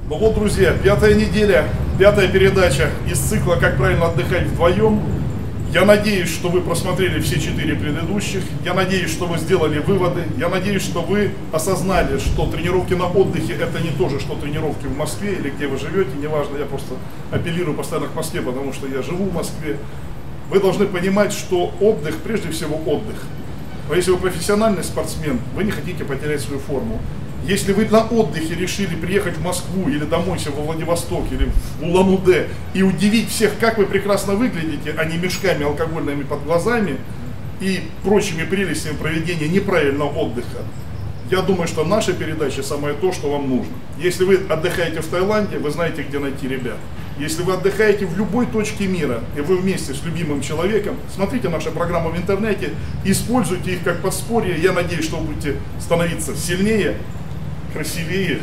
Ну вот, друзья, 5-я неделя, 5-я передача из цикла «Как правильно отдыхать вдвоем». Я надеюсь, что вы просмотрели все 4 предыдущих. Я надеюсь, что вы сделали выводы. Я надеюсь, что вы осознали, что тренировки на отдыхе – это не то же, что тренировки в Москве или где вы живете. Неважно, я просто апеллирую постоянно к Москве, потому что я живу в Москве. Вы должны понимать, что отдых, прежде всего отдых. Но если вы профессиональный спортсмен, вы не хотите потерять свою форму. Если вы на отдыхе решили приехать в Москву или домой себе во Владивосток или в Улан-Удэ и удивить всех, как вы прекрасно выглядите, а не мешками алкогольными под глазами и прочими прелестями проведения неправильного отдыха, я думаю, что наша передача самое то, что вам нужно. Если вы отдыхаете в Таиланде, вы знаете, где найти ребят. Если вы отдыхаете в любой точке мира, и вы вместе с любимым человеком, смотрите наши программы в интернете, используйте их как подспорье. Я надеюсь, что вы будете становиться сильнее, красивее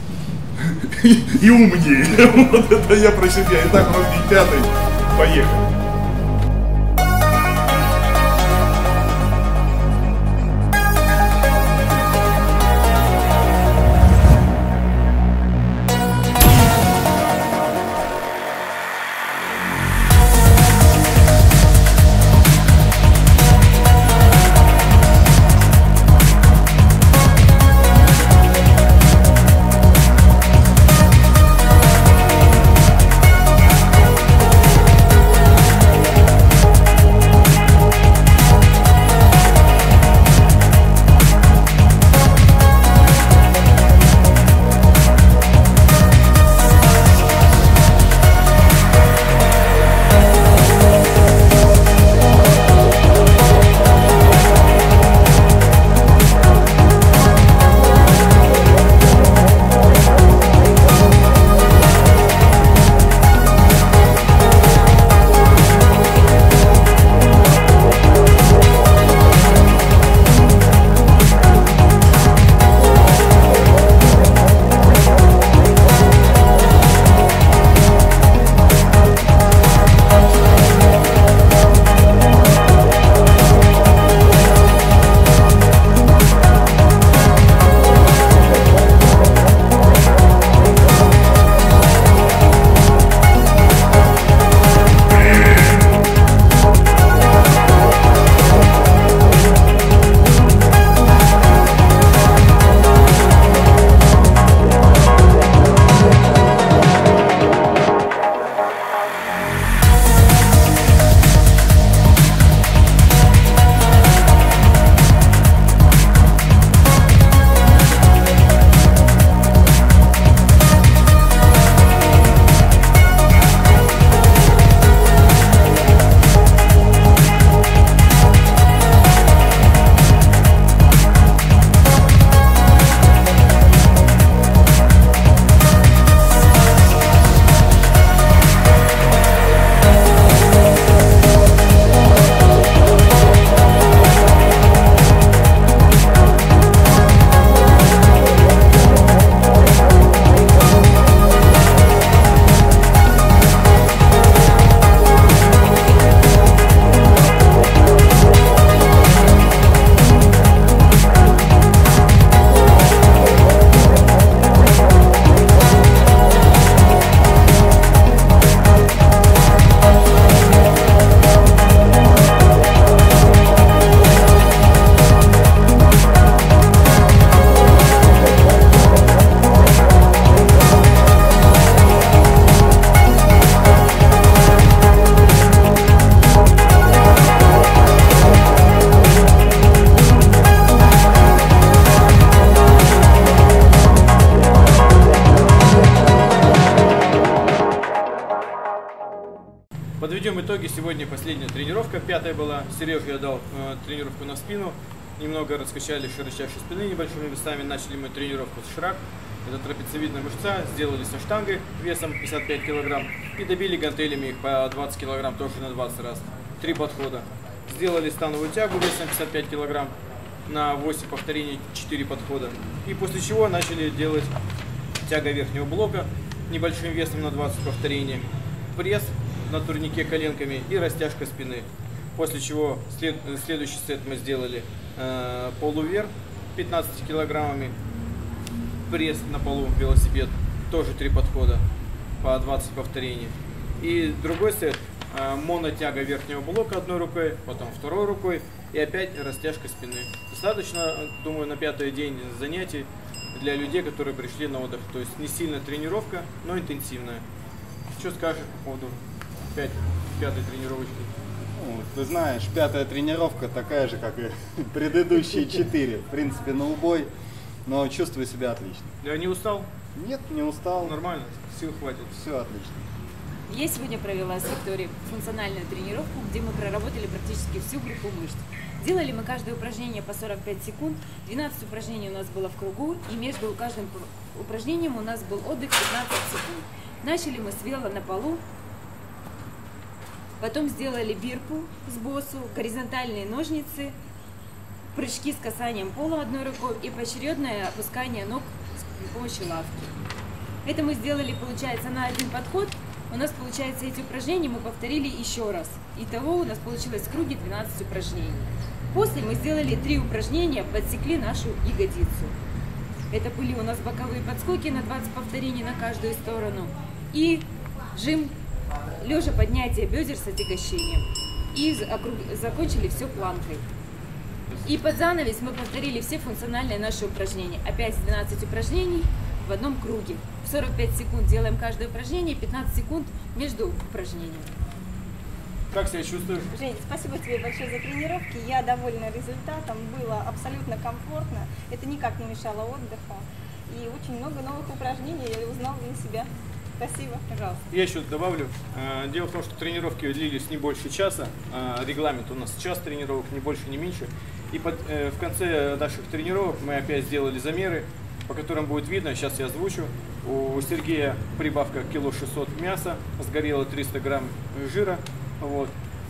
и умнее. Вот это я про себя. Итак, у нас день 5-й. Поехали. Подведем итоги. Сегодня последняя тренировка, 5-я была. Сережу я дал тренировку на спину. Немного раскачали широчайшей спины небольшими весами. Начали мы тренировку с шрак. Это трапециевидная мышца. Сделали со штангой весом 55 кг. И добили гантелями их по 20 кг, тоже на 20 раз. 3 подхода. Сделали становую тягу весом 55 кг. На 8 повторений 4 подхода. И после чего начали делать тяга верхнего блока небольшим весом на 20 повторений. Пресс на турнике коленками и растяжка спины. После чего следующий сет мы сделали полувер 15 килограммами, пресс на полу, велосипед, тоже 3 подхода по 20 повторений. И другой сет монотяга верхнего блока одной рукой, потом второй рукой и опять растяжка спины. Достаточно, думаю, на 5-й день занятий для людей, которые пришли на отдых. То есть не сильная тренировка, но интенсивная. Что скажешь по поводу 5-й тренировочки? Ты знаешь, 5-я тренировка такая же, как и предыдущие 4. В принципе, на убой, но чувствую себя отлично. Я не устал? Нет, не устал. Нормально, сил хватит. Все отлично. Я сегодня провела с Викторией функциональную тренировку, где мы проработали практически всю группу мышц. Делали мы каждое упражнение по 45 секунд, 12 упражнений у нас было в кругу, и между каждым упражнением у нас был отдых 15 секунд. Начали мы с вела на полу, потом сделали бирпу с боссу, горизонтальные ножницы, прыжки с касанием пола одной рукой и поочередное опускание ног с помощью лавки. Это мы сделали, получается, на один подход. У нас, получается, эти упражнения мы повторили еще раз. Итого у нас получилось в круге 12 упражнений. После мы сделали 3 упражнения, подсекли нашу ягодицу. Это были у нас боковые подскоки на 20 повторений на каждую сторону. И жим лежа поднятие бедер с отягощением. И закончили все планкой. И под занавес мы повторили все функциональные наши упражнения. Опять 12 упражнений в одном круге. В 45 секунд делаем каждое упражнение, 15 секунд между упражнениями. Как себя чувствуешь? Жень, спасибо тебе большое за тренировки. Я довольна результатом. Было абсолютно комфортно. Это никак не мешало отдыху. И очень много новых упражнений я узнала для себя. Спасибо, пожалуйста. Я еще добавлю. Дело в том, что тренировки длились не больше часа. Регламент у нас час тренировок, не больше, не меньше. И в конце наших тренировок мы опять сделали замеры, по которым будет видно, сейчас я озвучу. У Сергея прибавка кило 600 мяса, сгорело 300 грамм жира. Вот.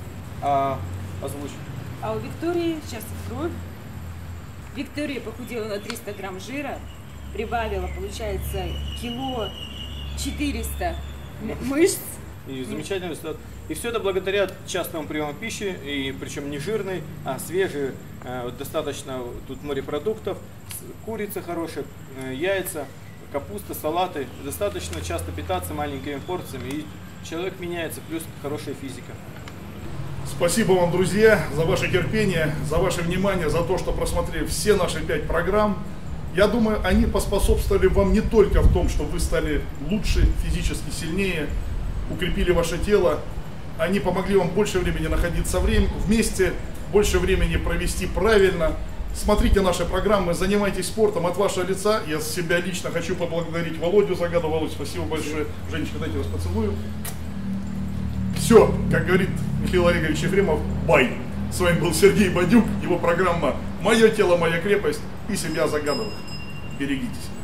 Озвучь. А у Виктории, сейчас открою. Виктория похудела на 300 грамм жира, прибавила, получается, кило 400 мышц. И замечательный результат. И все это благодаря частному приему пищи, и причем не жирной, а свежей, достаточно тут морепродуктов, курица хорошая, яйца, капуста, салаты. Достаточно часто питаться маленькими порциями, и человек меняется, плюс хорошая физика. Спасибо вам, друзья, за ваше терпение, за ваше внимание, за то, что просмотрели все наши 5 программ. Я думаю, они поспособствовали вам не только в том, что вы стали лучше, физически сильнее, укрепили ваше тело. Они помогли вам больше времени находиться вместе, больше времени провести правильно. Смотрите наши программы, занимайтесь спортом. От вашего лица я себя лично хочу поблагодарить Володю Загаду. Володь, спасибо большое. Женечка, дайте вас поцелую. Все, как говорит Михаил Олегович Ефремов, бай. С вами был Сергей Бадюк, его программа «Мое тело, моя крепость» и семья Загадовых. Берегитесь.